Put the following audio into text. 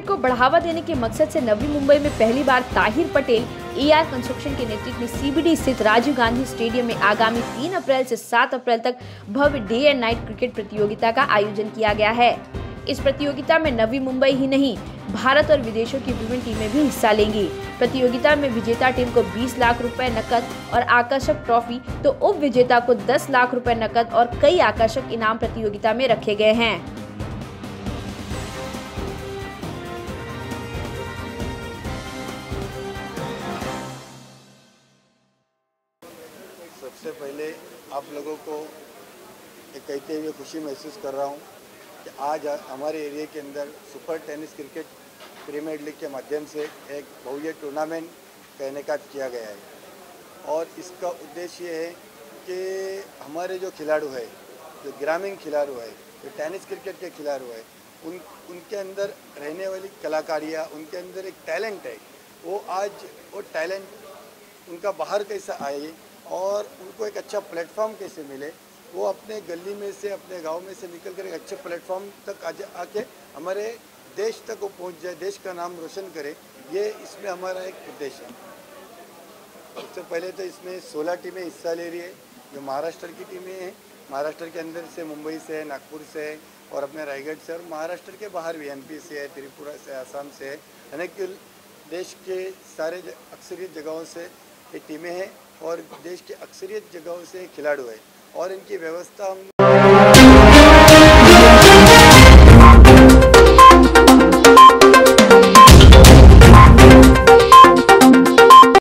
को बढ़ावा देने के मकसद से नवी मुंबई में पहली बार ताहिर पटेल एआर कंस्ट्रक्शन के नेतृत्व में सीबीडी स्थित राजीव गांधी स्टेडियम में आगामी 3 अप्रैल से 7 अप्रैल तक भव्य डे एंड नाइट क्रिकेट प्रतियोगिता का आयोजन किया गया है। इस प्रतियोगिता में नवी मुंबई ही नहीं, भारत और विदेशों की विभिन्न टीमें भी हिस्सा लेंगी। प्रतियोगिता में विजेता टीम को 20 लाख रुपए नकद और आकर्षक ट्रॉफी, तो उप विजेता को 10 लाख रुपए नकद और कई आकर्षक इनाम प्रतियोगिता में रखे गए हैं। सबसे पहले आप लोगों को ये कहते हुए खुशी महसूस कर रहा हूँ कि आज हमारे एरिया के अंदर super tennis cricket premier league के माध्यम से एक भव्य टूर्नामेंट का इनेकाद किया गया है। और इसका उद्देश्य ये है कि हमारे जो खिलाड़ू है, जो ग्रामीण खिलाड़ू है, जो टेनिस क्रिकेट के खिलाड़ू है, उनके अंदर रहने वाली कलाकारियाँ, उनके अंदर एक टैलेंट है, वो टैलेंट उनका बाहर कैसे आए और उनको एक अच्छा प्लेटफॉर्म कैसे मिले, वो अपने गली में से, अपने गांव में से निकल कर एक अच्छे प्लेटफॉर्म तक आके हमारे देश तक वो पहुंच जाए, देश का नाम रोशन करे, ये इसमें हमारा एक उद्देश्य है। सबसे पहले तो इसमें 16 टीमें हिस्सा ले रही है, जो महाराष्ट्र की टीमें हैं। महाराष्ट्र के अंदर से मुंबई से है, नागपुर से है और अपने रायगढ़ से, और महाराष्ट्र के बाहर भी एमपी से है, त्रिपुरा से, आसाम से है, यानी कि देश के सारे अक्सरियत जगहों से ये टीमें हैं और देश के अक्सरियत जगहों से खिलाड़ी है। और इनकी व्यवस्था हम